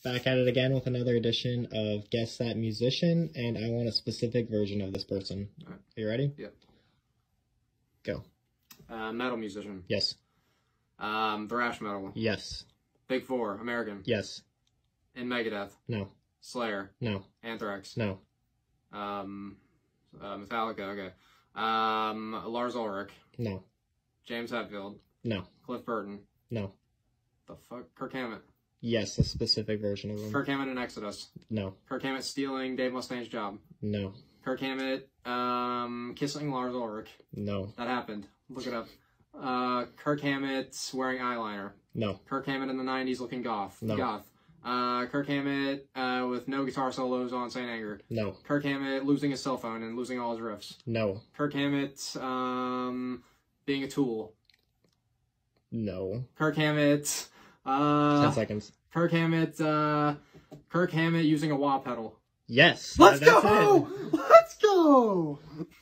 Back at it again with another edition of Guess That Musician, and I want a specific version of this person. All right. Are you ready? Yep. Go. Metal musician. Yes. Thrash metal. Yes. Big Four, American. Yes. In Megadeth. No. Slayer. No. Anthrax. No. Metallica, okay. Lars Ulrich. No. James Hetfield. No. Cliff Burton. No. The fuck? Kirk Hammett. Yes, a specific version of them. Kirk Hammett in Exodus. No. Kirk Hammett stealing Dave Mustaine's job. No. Kirk Hammett kissing Lars Ulrich. No. That happened. Look it up. Kirk Hammett wearing eyeliner. No. Kirk Hammett in the 90s looking goth. No. Goth. Kirk Hammett with no guitar solos on Saint Anger. No. Kirk Hammett losing his cell phone and losing all his riffs. No. Kirk Hammett being a tool. No. Kirk Hammett 10 seconds. Kirk Hammett using a wah pedal. Yes. Let's that's go! it. Let's go!